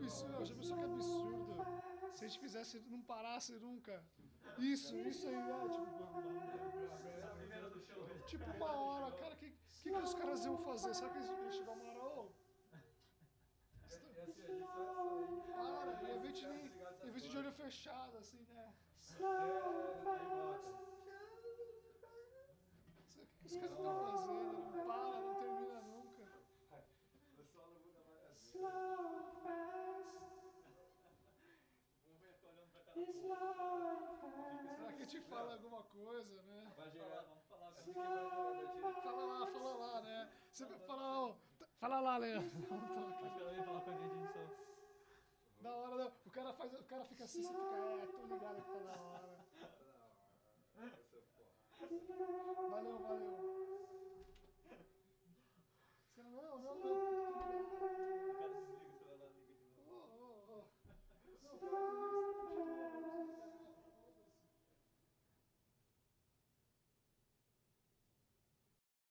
absurdo, já pensou que absurdo se a gente fizesse, não parasse nunca. Isso aí, né? Tipo uma hora, cara, que os caras iam fazer? Será que eles iam chegar uma hora, ô? Para, e em vez de olho fechado, assim, né? O que os caras estão fazendo? Não para, não termina nunca. O solo muda várias vezes. Será que te fala alguma coisa, né? Vai gerar, vamos falar. Fala lá, né? Você fala lá, Léo. Acho que ela ia falar com a gente só. Da hora, né? O cara fica assim, você fica, tô ligado que tá da hora. Valeu. Não.